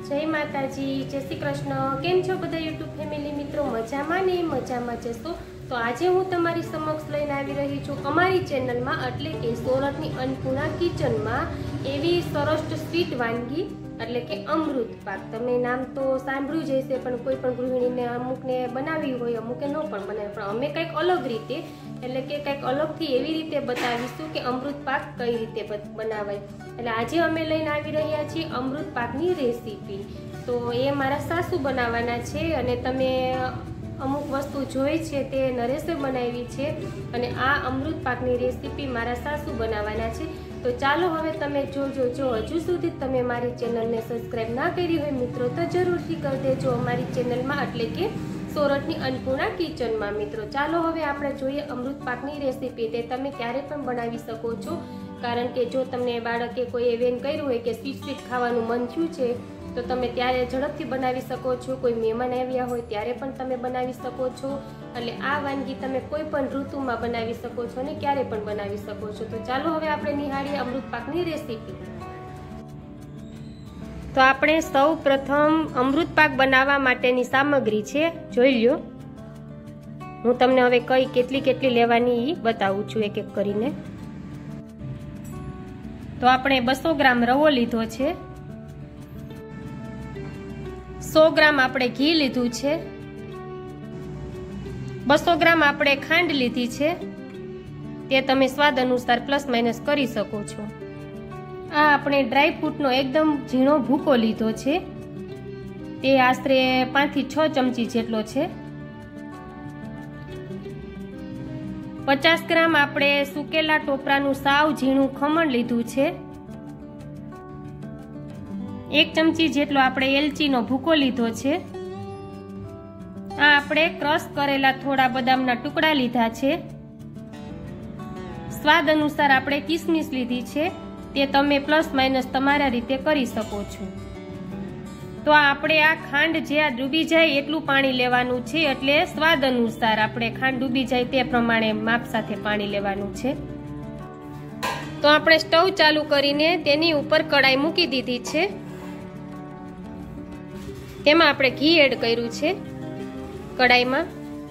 जय माताजी, जय श्री कृष्ण। केम छो बधा यूट्यूब फैमिली मित्रों? मजामां ने मजामां जशो। तो आज हूँ तमारी समक्ष लईने आवी रही छूं अमारी चेनल में, एटले के सोरठनी अन्नपूर्णा किचन में एवी सरस स्वीट वानगी એટલે કે અમૃત પાક। તમે નામ તો સાંભળ્યું જ હશે, પણ કોઈ પણ ગૃહિણીને અમુકને બનાવી હોય, અમુકે ન પણ બનાવે, પણ અમે કંઈક અલગ રીતે એટલે કે કંઈક અલગથી એવી રીતે બતાવીશું કે અમૃત પાક કઈ રીતે બનાવાય। એટલે આજે અમે લઈને આવી રહ્યા છીએ અમૃત પાકની રેસીપી। તો એ મારા સાસુ બનાવવાના છે અને તમે અમુક વસ્તુ જોઈ છે તે નરેશે બનાવી છે અને આ અમૃત પાકની રેસીપી મારા સાસુ બનાવવાના છે। तो चालो हवे तमे जो हजू सुधी तमे मारी चेनल ने सब्सक्राइब ना करी होय मित्रों तो जरूर थी कर देजो अमारी चेनल में, एटले के सोरठनी अन्नपूर्णा किचन में। मित्रों चालो हवे आपणे जोईए अमृत पाकनी रेसीपी। ते तमे क्यारे पण बनावी शको छो, कारण के जो तमने बाळके कोई एवेन कर्युं होय के स्वीट खावानुं मन थयुं छे तो तमे त्यारे झड़पथी बनावी शको छो। कोई मेहमान आव्या होय त्यारे पण तमे बनावी शको छो। એટલે આ વાનગી તમે કોઈ પણ ઋતુમાં બનાવી શકો છો અને ક્યારે પણ બનાવી શકો છો। તો ચાલો હવે આપણે નિહાળીએ અમૃત પાકની રેસીપી। તો આપણે સૌ પ્રથમ અમૃત પાક બનાવવા માટેની સામગ્રી છે, જોઈ લ્યો। હું તમને હવે કઈ કેટલી લેવાની ઈ બતાવું છું એક એક કરીને। તો આપણે 200 ગ્રામ રવો લીધો છે, 100 ગ્રામ આપણે ઘી લીધું છે, 200 ગ્રામ આપણે ખાંડ લીધી છે, તે તમે સ્વાદ અનુસાર પ્લસ માઇનસ કરી શકો છો। આ આપણે ડ્રાય ફ્રૂટનો એકદમ ઝીણો ભૂકો લીધો છે, તે આશરે 5 થી 6 ચમચી જેટલો છે। 50 ગ્રામ આપણે સુકેલા ટોપરાનું સાવ ઝીણું ખમણ લીધું છે, 1 ચમચી જેટલો આપણે એલચીનો ભૂકો લીધો છે। આ આપણે ક્રશ કરેલા થોડા બદામના ટુકડા લીધા છે, સ્વાદ અનુસાર આપણે કિશમિશ લીધી છે, તે તમે પ્લસ માઇનસ તમારા રીતે કરી શકો છો। તો આપણે આ ખાંડ જે આ ડૂબી જાય એટલું પાણી લેવાનું છે, એટલે સ્વાદ અનુસાર આપણે ખાંડ ડૂબી જાય તે પ્રમાણે માપ સાથે પાણી લેવાનું છે। તો આપણે સ્ટવ ચાલુ કરીને તેની ઉપર કડાઈ મૂકી દીધી છે, તેમાં આપણે ઘી એડ કર્યું છે કડાઈમાં।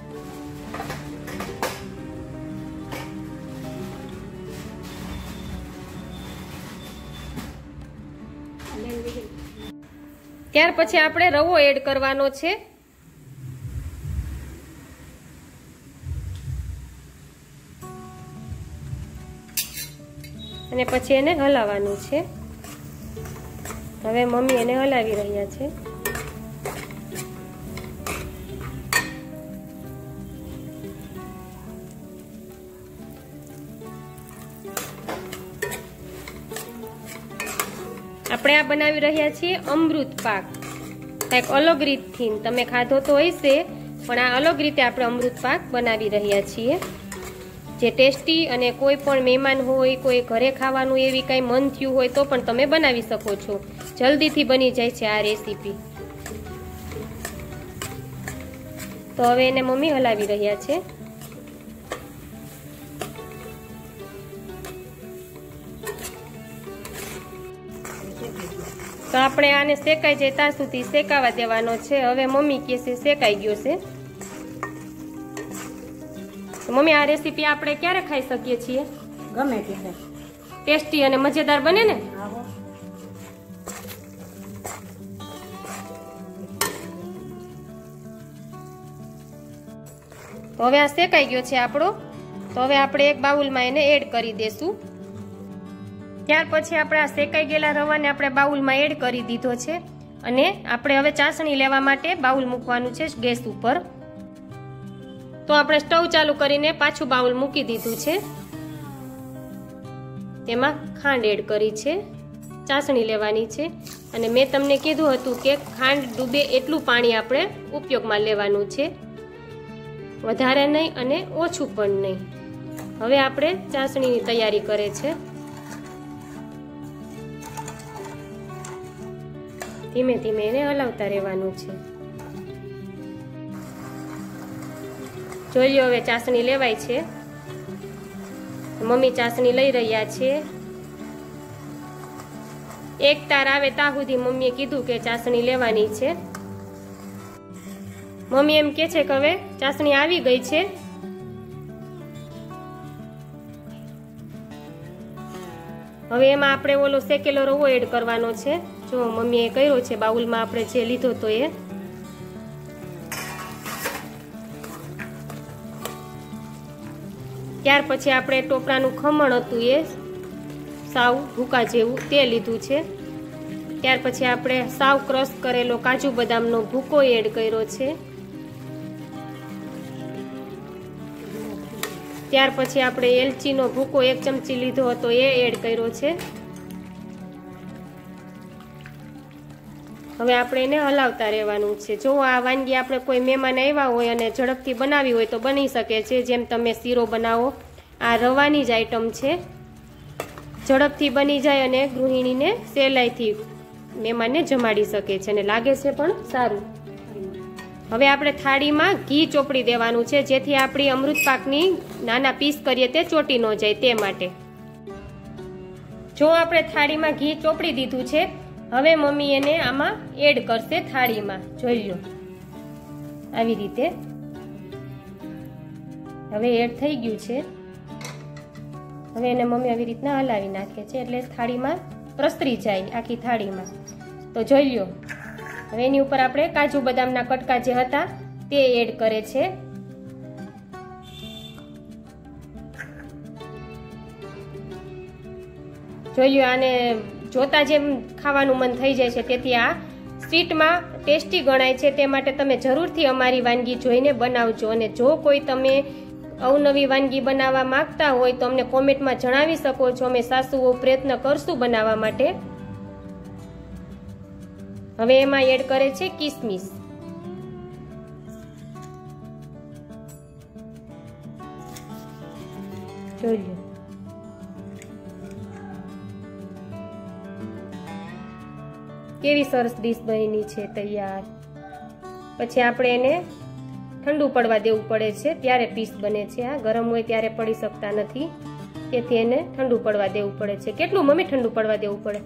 ત્યાર પછી આપણે રવો એડ કરવાનો છે, અને પછી એને હલાવવાનું છે। હવે મમ્મી એને હલાવી રહ્યા છે। આપણે આ બનાવી રહ્યા છીએ અમૃત પાક, કંઈક અલગ રીતથી। તમે ખાધો તો હશે, પણ આ અલગ રીતે આપણે અમૃત પાક બનાવી રહ્યા છીએ, જે ટેસ્ટી અને કોઈ પણ મહેમાન હોય, કોઈ ઘરે ખાવાનું એવી કંઈ મન થયું હોય તો પણ તમે બનાવી શકો છો। જલ્દીથી બની જાય છે આ રેસીપી। તો હવે એને મમ્મી હલાવી રહ્યા છે। તો આપણે આને શેકાઈ જાય ત્યાં સુધી શેકાવા દેવાનો છે। હવે મમ્મી કહે છે શેકાઈ ગયો છે। તો મમ્મી આ રેસીપી આપણે ક્યારે ખાઈ શકીએ છીએ? ગમે ત્યારે। ટેસ્ટી અને મજેદાર બને ને? તો હવે આ શેકાઈ ગયો છે આપણો। તો હવે આપણે એક બાઉલમાં એને એડ કરી દેશું। ત્યાર પછી આપણે આ શેકાઈ ગયેલા રવાને આપણે બાઉલમાં એડ કરી દીધો છે, અને આપણે હવે ચાસણી લેવા માટે બાઉલ મૂકવાનું છે ગેસ ઉપર। તો આપણે સ્ટવ ચાલુ કરીને પાછું બાઉલ મૂકી દીધું છે, તેમાં ખાંડ એડ કરી છે, ચાસણી લેવાની છે, અને મેં તમને કીધું હતું કે ખાંડ ડૂબે એટલું પાણી આપણે ઉપયોગમાં લેવાનું છે, વધારે નહીં અને ઓછું પણ નહીં। હવે આપણે ચાસણીની તૈયારી કરે છે। ધીમે ધીમે એને હલાવતા રહેવાનું છે। જોઈ લો હવે ચાસણી લેવાય છે, મમ્મી ચાસણી લઈ રહ્યા છે। એક તાર આવે ત્યાં સુધી મમ્મીએ કીધું કે ચાસણી લેવાની છે. મમ્મી એમ કે છે કે હવે ચાસણી આવી ગઈ છે. હવે એમાં આપણે ઓલો શેકેલો રવો એડ કરવાનો છે. જો મમ્મીએ કર્યો છે બાઉલમાં આપણે જે લીધો તો એ. ત્યાર પછી આપણે ટોપરાનું ખમણ હતું એ સાવ ભૂકા જેવું તે લીધું છે. ત્યાર પછી આપણે સાવ ક્રશ કરેલો કાજુ બદામનો ભૂકો એડ કર્યો છે. ત્યાર પછી આપણે એલચીનો ભૂકો 1 ચમચી લીધો હતો એ એડ કર્યો છે. હવે આપણે એને હલાવતા રહેવાનું છે. જો આ વાનગી આપણે કોઈ મહેમાન આવ્યા હોય અને ઝડપથી બનાવી હોય તો બની શકે છે. જેમ તમે શીરો બનાવો, આ રવાની જ આઈટમ છે. ઝડપથી બની જાય અને ગૃહિણીને સહેલાઈથી મહેમાનને જમાડી શકે છે અને લાગે છે પણ સારું. હવે આપણે થાળીમાં ઘી ચોપડી દેવાનું છે, જેથી આપણી અમૃત પાકની નાના પીસ કરીએ તે ચોટી ન જાય તે માટે. જો આપણે થાળીમાં ઘી ચોપડી દીધું છે, હવે મમ્મી એને આમાં એડ કરશે થાળીમાં. જોઈ લો આવી રીતે. હવે એડ થઈ ગયું છે. હવે એને મમ્મી આવી રીતના હલાવી નાખે છે એટલે થાળીમાં પ્રસરી જાય આખી થાળીમાં. તો જોઈ લો હવે એની ઉપર આપણે કાજુ બદામના કટકા જે હતા તે એડ કરે છે. જોઈ લો આને જોતા જેમ ખાવાનું મન થઈ જાય છે, તેથી આ સ્વીટમાં ટેસ્ટી ગણાય છે. તે માટે તમે જરૂરથી અમારી વાનગી જોઈને બનાવજો. અને જો કોઈ તમે અવનવી વાનગી બનાવવા માંગતા હોય તો અમને કોમેન્ટમાં જણાવી શકો છો. અમે સાસુઓ પ્રયત્ન કરશું બનાવવા માટે. હવે એમાં એડ કરે છે કિશમિશ. જોઈ લો કેવી સરસ ડીશ બની છે તૈયાર. પછી આપણે એને ઠંડુ પડવા દેવું પડે છે, ત્યારે પીસ બને છે. આ ગરમ હોય ત્યારે પડી શકતા નથી, તેથી એને ઠંડુ પડવા દેવું પડે છે. કેટલું મમ્મી ઠંડુ પડવા દેવું પડે?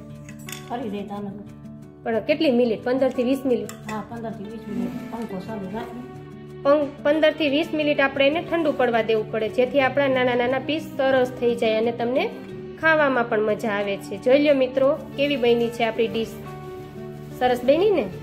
પણ કેટલી મિનિટ? 15 થી 20 મિનિટ? હા, 15 થી 20 મિનિટ પંખો ચાલુ રાખી 15 થી 20 મિનિટ આપણે એને ઠંડુ પડવા દેવું પડે, જેથી આપણા નાના નાના પીસ સરસ થઈ જાય અને તમને ખાવામાં પણ મજા આવે છે. જોઈ લો મિત્રો કેવી બની છે આપણી ડીશ. સરસ બની ને?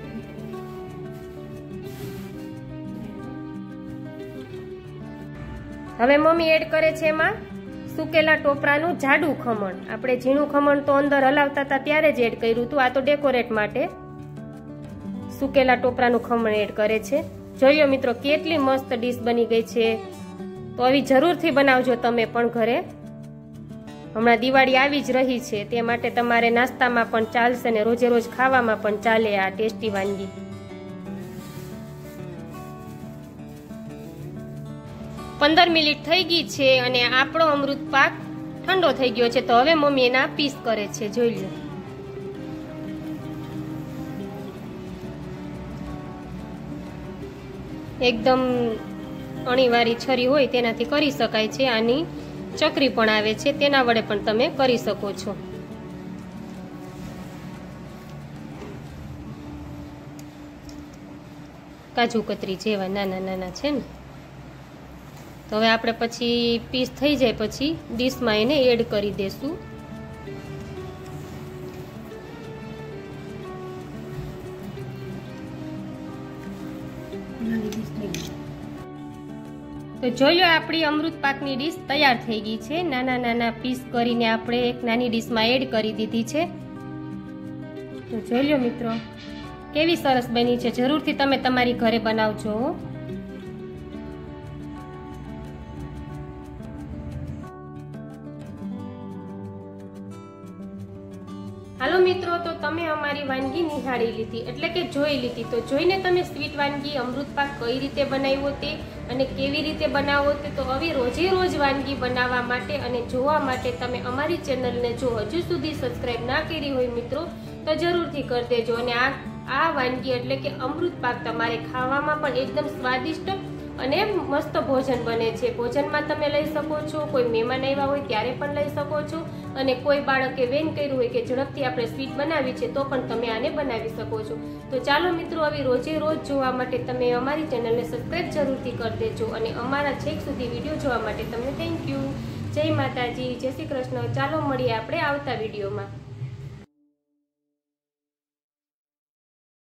હવે મમ્મી એડ કરે છે એમાં સુકેલા ટોપરાનું જાડું ખમણ. આપણે ઝીણું ખમણ તો અંદર હલાવતા હતા ત્યારે જ એડ કર્યું હતું, આ તો ડેકોરેટ માટે સુકેલા ટોપરાનું ખમણ એડ કરે છે. જોઈ લો મિત્રો કેટલી મસ્ત ડીશ બની ગઈ છે. તો આવી જરૂરથી બનાવજો તમે પણ ઘરે. હમણાં દિવાળી આવી જ રહી છે, તે માટે તમારે નાસ્તામાં પણ ચાલશે ને રોજે રોજ ખાવામાં પણ ચાલે આ ટેસ્ટી વાનગી. પંદર મિનિટ થઈ ગઈ છે અને આપણો અમૃત પાક ઠંડો થઈ ગયો છે. તો હવે મમ્મી એના પીસ કરે છે. જોઈ લો એકદમ અણીવાળી છરી હોય તેનાથી કરી શકાય છે. આની ચકરી પણ આવે છે, તેના વડે પણ તમે કરી શકો છો. કાજુ કતરી જેવા નાના નાના છે ને. તો હવે આપણે પછી પીસ થઈ જાય પછી ડીશમાં એને એડ કરી દેશું. તો જોઈ લો આપણી અમૃત પાકની ડીશ તૈયાર થઈ ગઈ છે. નાના નાના પીસ કરીને આપણે એક નાની ડીશમાં એડ કરી દીધી છે. તો જોઈ લો મિત્રો કેવી સરસ બની છે. જરૂરથી તમે તમારી ઘરે બનાવજો. હાલો મિત્રો, તો તમે અમારી વાનગી નિહાળી લીધી, એટલે કે જોઈ લીધી. તો જોઈને તમે સ્વીટ વાનગી અમૃત પાક કઈ રીતે બનાવ્યો તે અને કેવી રીતે બનાવો તે, તો હવે રોજે રોજ વાનગી બનાવવા માટે અને જોવા માટે તમે અમારી ચેનલને જો હજુ સુધી સબસ્ક્રાઇબ ના કરી હોય મિત્રો તો જરૂરથી કરી દેજો. અને આ વાનગી એટલે કે અમૃત પાક તમારે ખાવામાં પણ એકદમ સ્વાદિષ્ટ અને મસ્ત ભોજન બને છે. ભોજનમાં તમે લઈ શકો છો, કોઈ મહેમાન આવ્યા હોય ત્યારે પણ લઈ શકો છો, અને કોઈ બાળકે વેન કર્યું હોય કે ઝડપથી આપણે સ્વીટ બનાવી છે તો પણ તમે આને બનાવી શકો છો. તો ચાલો મિત્રો, આવી રોજે રોજ જોવા માટે તમે અમારી ચેનલને સબસ્ક્રાઈબ જરૂરથી કરી દેજો, અને અમારા છેક સુધી વિડીયો જોવા માટે તમને થેન્ક યુ. જય માતાજી, જય શ્રી કૃષ્ણ. ચાલો મળીએ આપણે આવતા વિડીયોમાં.